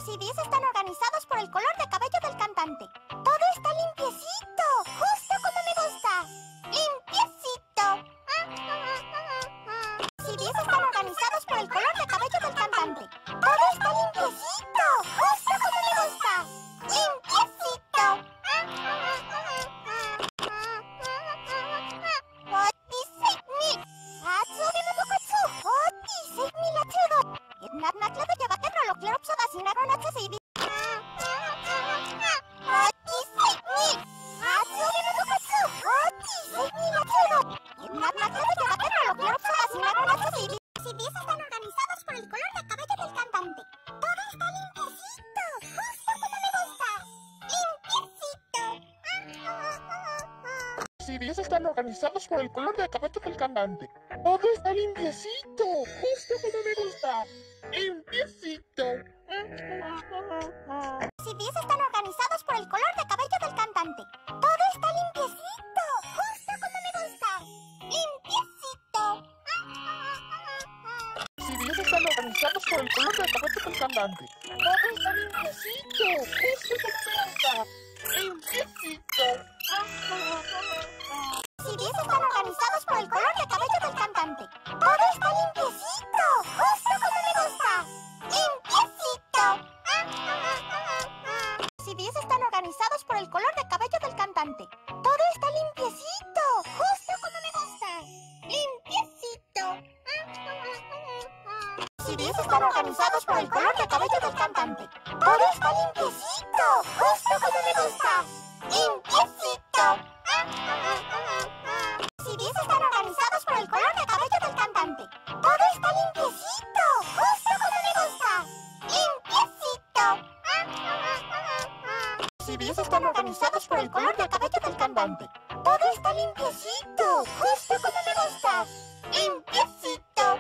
CDs están organizados por el color de cabello del cantante. Todo está limpiecito, justo como me gusta. ¡Limpiecito! CDs están organizados por el color de cabello del cantante. Todo está limpiecito, justo como me gusta. ¡Limpiecito! CDs están organizados por el color de cabello del cantante. Todo está limpiecito, justo como me gusta. ¡Limpiecito! CDs están organizados por el color de cabello del cantante. Todo está limpiecito, justo como me gusta. Limpiecito. CDs están organizados por el color de cabello del cantante. Todo está limpiecito, justo como me gusta. Limpiecito. CDs están organizados por el color de cabello del cantante. Todo está limpiecito, justo como me gusta. Limpiecito. CDs están organizados por el color de cabello del cantante. Todo está limpiecito, justo como me gusta. Limpiecito. CDs están organizados por el color de cabello del cantante. Todo está limpiecito, justo como me gusta. Limpiecito. CDs están organizados por el color de cabello del cantante. Todo está limpiecito, justo como me gusta. Limpiecito. CDs están organizados por el color de cabello del cantante. Todo está limpiecito, justo como me gusta. Limpiecito. CDs están organizados por el color de cabello del cantante. Todo está limpiecito, justo como me gusta. Limpiecito.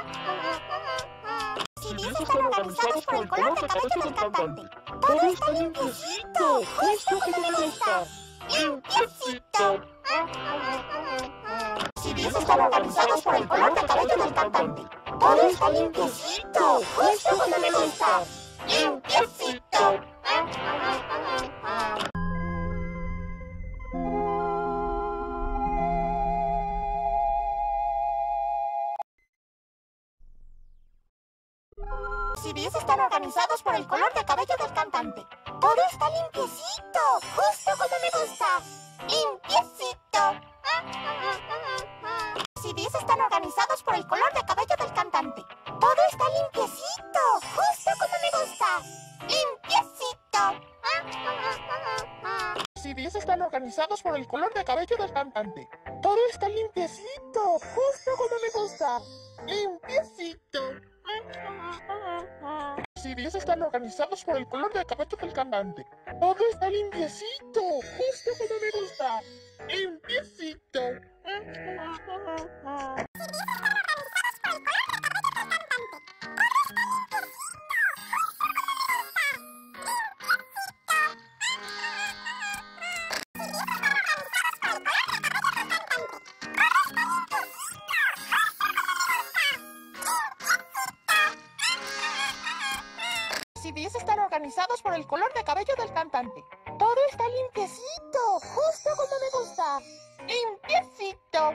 CDs están organizados por el color de cabello del cantante. Todo está limpiecito, justo como me gusta. Limpiecito. CDs están organizados por el color de cabello del cantante. Todo está limpiecito, justo como me gusta. Limpiecito. CDs están organizados por el color de cabello del cantante. Todo está limpiecito, justo como me gusta. Limpiecito. CDs están organizados por el color de cabello del cantante. Todo está limpiecito, justo como me gusta. Limpiecito. CDs están organizados por el color de cabello del cantante. Todo está limpiecito, justo como me gusta. Limpiecito. CDs están organizados por el color de cabello del cantante. Todo está limpiecito, justo como me gusta. Limpiecito. CDs están organizados por el color de cabello del cantante. Todo está limpiecito, justo como me gusta. Limpiecito.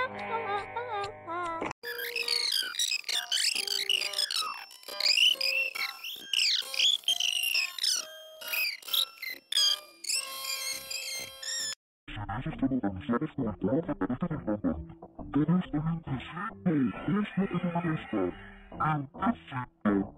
CDs están organizados por el color de cabello del cantante. Todo está limpiecito, justo como me gusta. Limpiecito.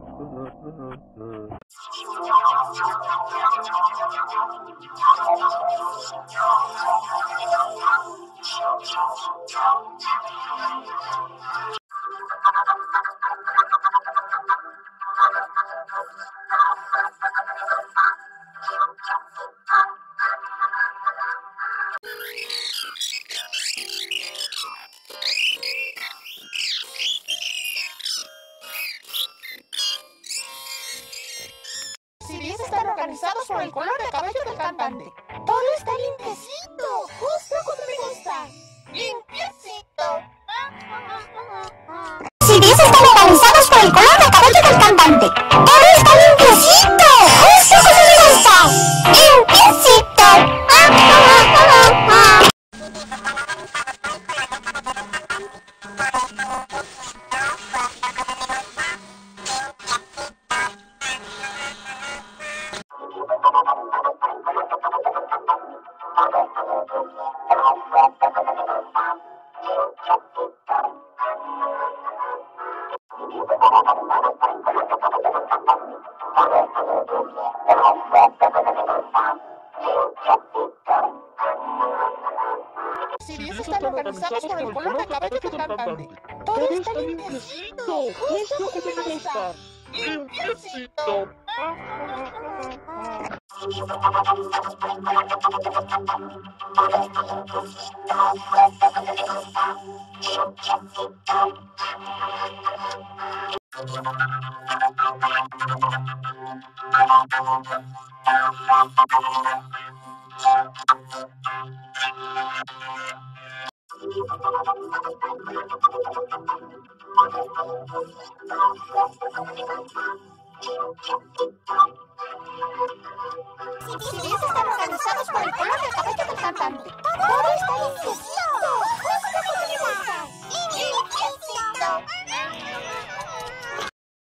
CDs están organizados por el color de cabello del cantante. Todo está limpiecito, justo como me gusta. Limpiecito. CDs están organizados por el color de cabello del cantante. Todo está limpiecito. Sirios están organizados por el color de cabello del cantante. Todo está limpiecito, justo como me gusta. ¡Limpiecito!